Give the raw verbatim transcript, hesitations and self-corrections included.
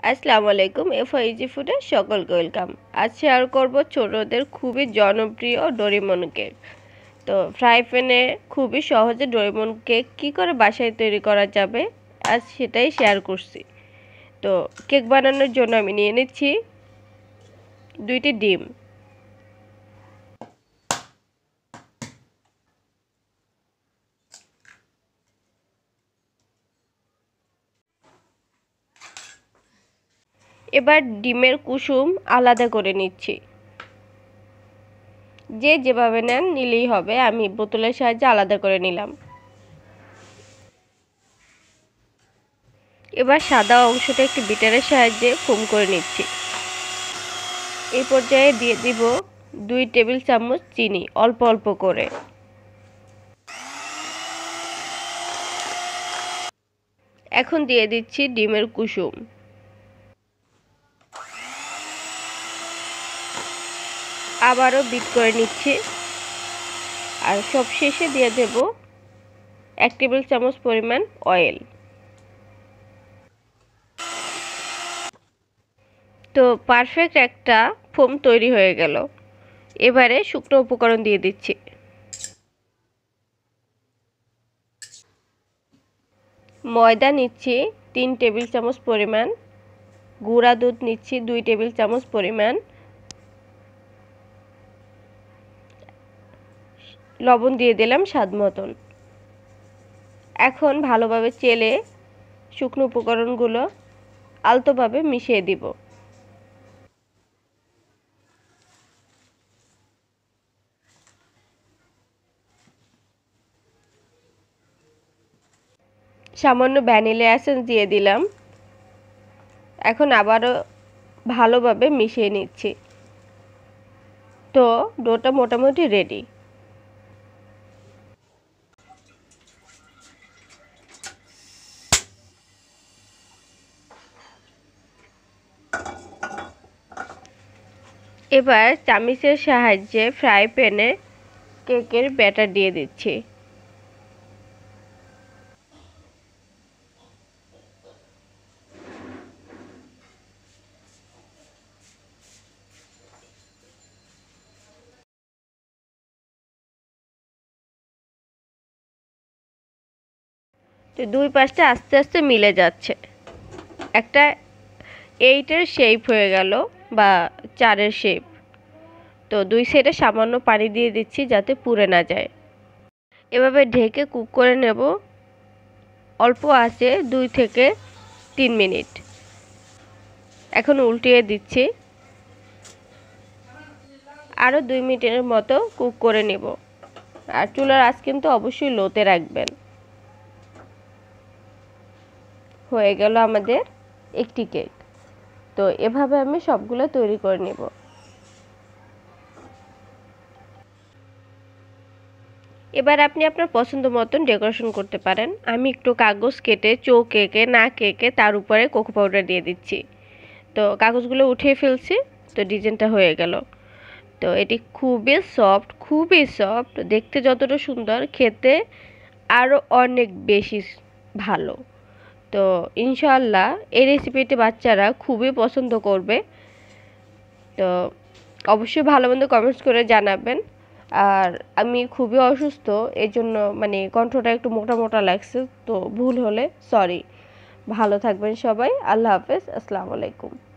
আসসালামু আলাইকুম এফআইজি ফুডে সকলকে ওয়েলকাম। আজ শেয়ার করব ছোটদের খুবই জনপ্রিয় ডোরেমন কেক। তো ফ্রাই প্যানে খুবই সহজে ডোরেমন কেক কী করে বাসায় তৈরি করা যাবে আজ সেটাই শেয়ার করছি। তো কেক বানানোর জন্য আমি নিয়ে নিচ্ছি দুইটি ডিম, এবার ডিমের কুসুম আলাদা করে নিচ্ছি। যে যেভাবে নেন নিলেই হবে, আমি বোতলের সাহায্যে আলাদা করে নিলাম। এবার সাদা অংশটা একটি বিটারের সাহায্যে ফোম করে নিচ্ছি। এই পর্যায়ে দিয়ে দিব দুই টেবিল চামচ চিনি, অল্প অল্প করে। এখন দিয়ে দিচ্ছি ডিমের কুসুম। আবারও বিট করে নিচ্ছি। আর সব শেষে দিয়ে দেব এক টেবিল চামচ পরিমাণ অয়েল। তো পারফেক্ট একটা ফোম তৈরি হয়ে গেল। এবারে শুকনো উপকরণ দিয়ে দিচ্ছি। ময়দা নিচ্ছি তিন টেবিল চামচ পরিমাণ, গুঁড়া দুধ নিচ্ছি দুই টেবিল চামচ পরিমাণ, লবণ দিয়ে দিলাম স্বাদ মতন। এখন ভালোভাবে চেলে শুকনো উপকরণগুলো আলতোভাবে মিশিয়ে দিব। সামান্য ভ্যানিলা এসেন্স দিয়ে দিলাম। এখন আবারও ভালোভাবে মিশিয়ে নিচ্ছি। তো ডোটা মোটামুটি রেডি। এবার চামিচের সাহায্যে ফ্রাই প্যানে কেকের ব্যাটার দিয়ে দিচ্ছি। তো দুই পাশটা আস্তে আস্তে মিলে যাচ্ছে, একটা এইটের শেপ হয়ে গেল বা চারের শেপ। তো দুই সাইডে সামান্য পানি দিয়ে দিচ্ছি যাতে পুড়ে না যায়। এভাবে ঢেকে কুক করে নেব অল্প আঁচে দুই থেকে তিন মিনিট। এখন উল্টিয়ে দিচ্ছি, আরও দুই মিনিটের মতো কুক করে নেব। আর চুলার আঁচ কিন্তু অবশ্যই লোতে রাখবেন। হয়ে গেল আমাদের একটি কেক। তো এভাবে আমি সবগুলো তৈরি করে নেব। এবার আপনি আপনার পছন্দ মতন ডেকোরেশন করতে পারেন। আমি একটু কাগজ কেটে চৌক কেকে না কেকে তার উপরে কোকো পাউডার দিয়ে দিচ্ছি। তো কাগজগুলো উঠিয়ে ফেলছি, তো ডিজাইনটা হয়ে গেল। তো এটি খুবই সফট, খুবই সফট, দেখতে যতটা সুন্দর খেতে আরও অনেক বেশি ভালো। তো ইনশাআল্লাহ এই রেসিপিটি বাচ্চারা খুবই পছন্দ করবে। তো অবশ্যই ভালো মন্দ কমেন্টস করে জানাবেন। আর আমি খুবই অসুস্থ, এই জন্য মানে কণ্ঠটা একটু মোটা মোটা লাগছে, তো ভুল হলে সরি। ভালো থাকবেন সবাই। আল্লাহ হাফেজ। আসসালামু আলাইকুম।